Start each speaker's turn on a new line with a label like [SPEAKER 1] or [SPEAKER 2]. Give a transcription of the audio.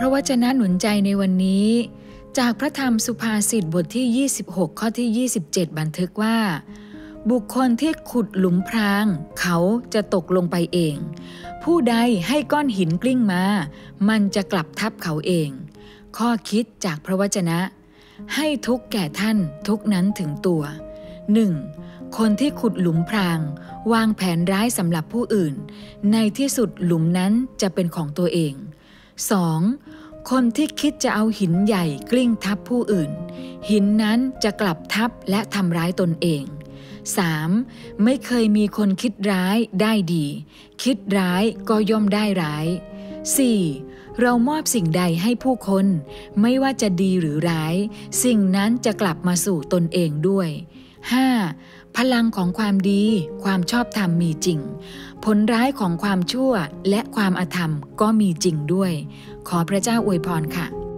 [SPEAKER 1] ระวจนะหนุนใจในวันนี้จากพระธรรมสุภาษิตบทที่26ข้อที่27บันทึกว่าบุคคลที่ขุดหลุมพรางเขาจะตกลงไปเองผู้ใดให้ก้อนหินกลิ้งมามันจะกลับทับเขาเองข้อคิดจากพระวจนะให้ทุกข์แก่ท่านทุกนั้นถึงตัว 1. คนที่ขุดหลุมพรางวางแผนร้ายสำหรับผู้อื่นในที่สุดหลุมนั้นจะเป็นของตัวเอง 2. คนที่คิดจะเอาหินใหญ่กลิ้งทับผู้อื่นหินนั้นจะกลับทับและทำร้ายตนเอง 3. ไม่เคยมีคนคิดร้ายได้ดีคิดร้ายก็ย่อมได้ร้าย 4. เรามอบสิ่งใดให้ผู้คนไม่ว่าจะดีหรือร้ายสิ่งนั้นจะกลับมาสู่ตนเองด้วย 5. พลังของความดีความชอบธรรมมีจริงผลร้ายของความชั่วและความอธรรมก็มีจริงด้วยขอพระเจ้าอวยพรค่ะ